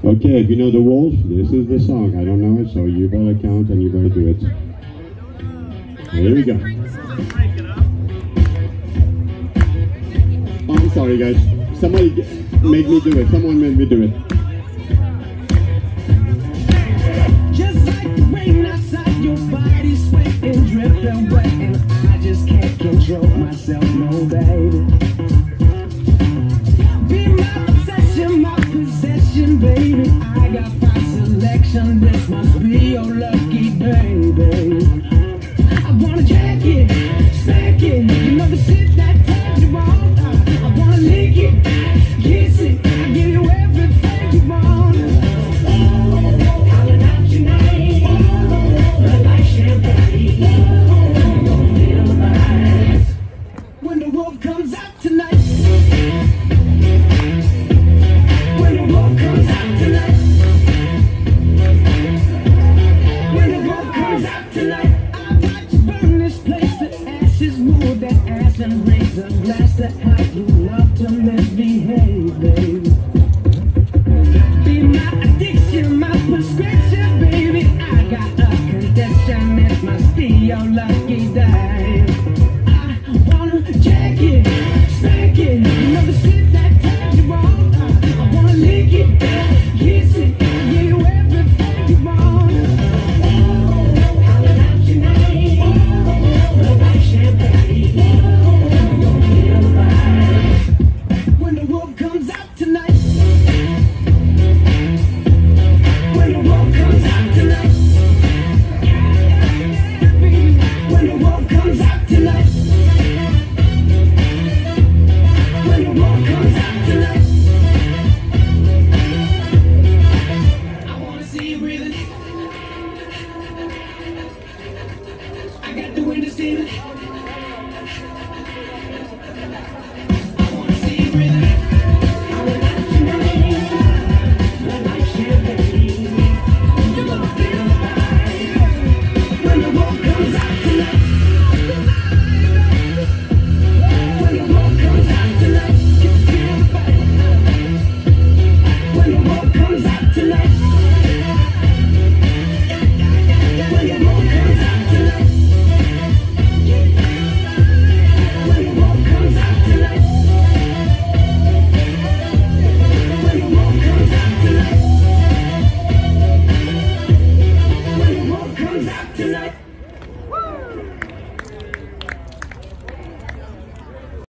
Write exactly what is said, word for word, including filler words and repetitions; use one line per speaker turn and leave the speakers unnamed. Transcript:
Okay, if you know the rules, this is the song. I don't know it, so you better count and you better do it. Here we go. Oh, I'm sorry, guys. Somebody made me do it. Someone made me do it.
Just like the rain outside, your body sweating, dripping wet, and I just can't control myself, no, baby. Be my obsession, my possession, baby. I got fine selection. This must be your lucky day, baby.